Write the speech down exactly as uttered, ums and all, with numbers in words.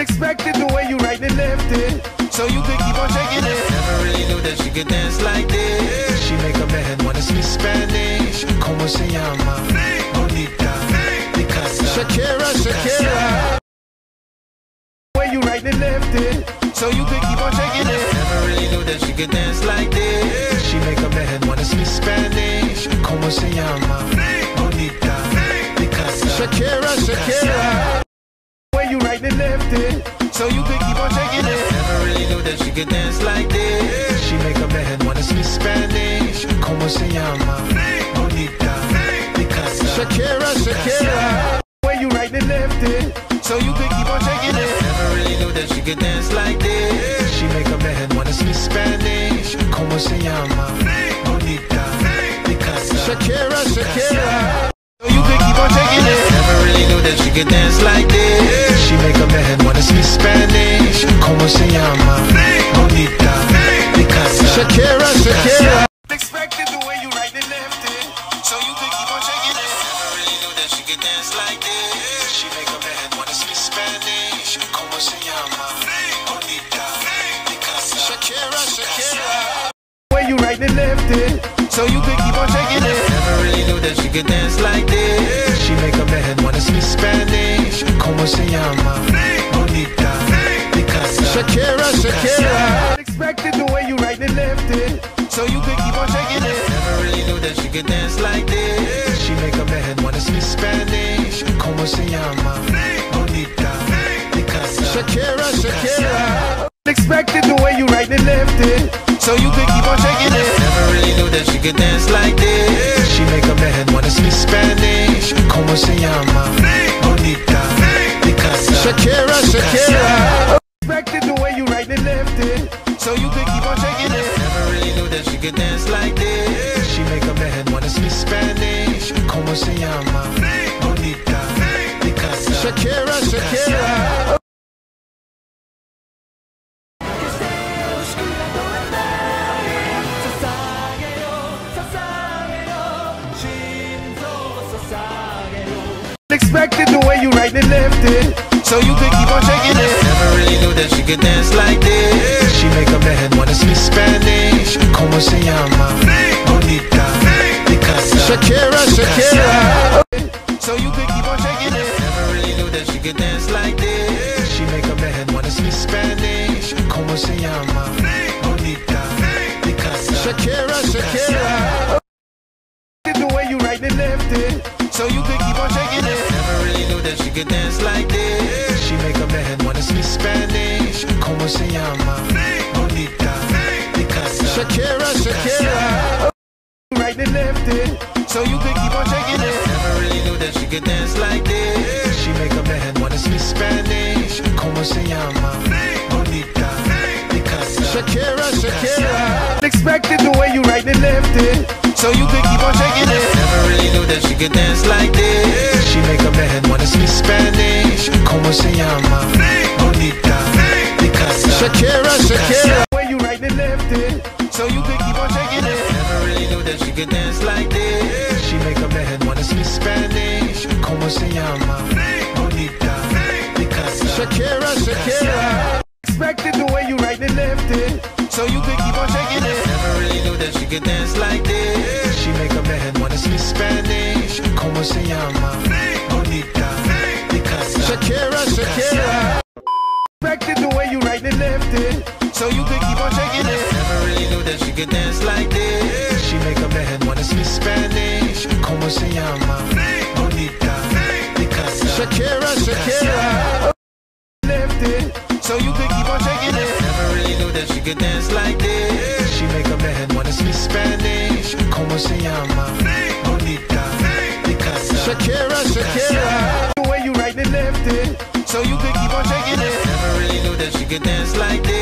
Expected the way you right and left it, so you could keep on shaking it. Never really knew that she could dance like this. She make a man wanna speak Spanish. Como se llama? Bonita, Picasa. Shakira, Shakira. The way you right and left it, so you could keep on shaking it. Never really knew that she could dance like this. She make a man wanna speak Spanish. Como se llama? Bonita, Picasa. Shakira, Shakira. The way you right and left it, so you could keep on shaking it. Never really knew that she could dance like this. She make a man wanna speak Spanish. Como se llama? Bonita, Picasa. Shakira, Shakira. The way you right and left it, so you could keep on shaking it. Never really knew that she could dance like this. She make a man wanna speak Spanish. Como se llama? Bonita, Picasa. Shakira, Shakira. So you could keep on shaking it. Never really knew that she could dance like this. She make a man wanna speak Spanish. Como se llama? Bonita, Picasa. Shakira, Shakira. Expected the way you right and left it, so you could keep on shaking it. Never really knew that she could dance like this. She make a man wanna speak Spanish. Como se llama? Bonita, Picasa. Shakira, Shakira. The way you right and left it, so you could keep on shaking it. Never really knew that she could dance like this. She make a man wanna speak Spanish. Como se llama? Bonita, Picasa. Shakira, Shakira. Expected the way you right and left it, so you could keep on shaking it. Never really knew that she could dance like this. She make a man wanna speak Spanish. Como se llama? Bonita, Picasa. Shakira, Shakira. Expected the way you right and left it, so you could keep on shaking it. Never really knew that she could dance like this. She make a man wanna speak Spanish. Como se llama? Bonita, Picasa. Shakira, Shakira. Expected the way you right and left it, so you could keep on shaking it. Never really knew that she could dance like this. She make a man wanna speak Spanish. Como se llama? Bonita, Picasa. Shakira, Shakira. Expected the way you right and left it, so you could keep on shaking it. Never really knew that she could dance like this. She make a man wanna speak Spanish. Como se llama? Bonita, Picasa. Shakira, Shakira. So you could keep on shaking it. Never really knew that she could dance like this. She make a man wanna speak Spanish. Como se llama? Bonita, Picasa. Shakira, Shakira. The way you right and left it, so you could keep on shaking it. Never really knew that she could dance like this. She make a man wanna speak Spanish. Como se llama? Bonita, Picasa. Shakira, Shakira. Right and left it, so you could keep on shaking it. Never really knew that she could dance like this. She make a man wanna speak Spanish. Como se llama? Bonita, Picasa. Shakira, Shakira. Expected the way you right and left it, so you could keep on shaking it. Never really knew that she could dance like this. She make a man wanna speak Spanish. Como se llama? Bonita, Picasa. Shakira, Shakira. The way you right and left it, so you could keep on shaking it. Never really knew that she could dance like this. She make a man wanna speak Spanish. Como se llama? Bonita, Picasa. Shakira, Shakira. Expected the way you right and left it, so you could keep on shaking it. Never really knew that she could dance like this. She make a man wanna speak Spanish. Como se llama? Bonita, Picasa. Shakira, Shakira. Expected the way you right and left it, so you could keep on shaking it. Never really knew that she could dance like this. She make a man wanna speak Spanish. Como se llama? Bonita, Picasa. Shakira, Shakira. Left it, so you could keep on shaking it. Never really knew that she could dance like this. She make a man wanna speak Spanish. Como se llama? Bonita, Picasa. Shakira, Shakira. The way you right and left it, so you could keep on shaking it. Never really knew that she could dance like this.